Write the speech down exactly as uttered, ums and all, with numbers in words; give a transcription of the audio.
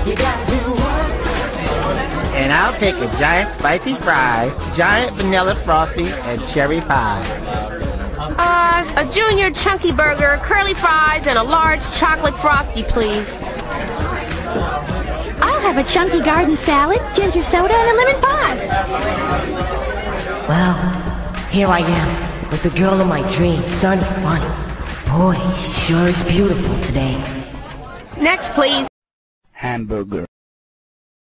You gotta do one. And I'll take a giant spicy fries, giant vanilla frosty, and cherry pie. Uh, a junior chunky burger, curly fries, and a large chocolate frosty, please. I'll have a chunky garden salad, ginger soda, and a lemon pie. Well, here I am, with the girl of my dreams, Sunny Funny. Boy, she sure is beautiful today. Next, please. Hamburger.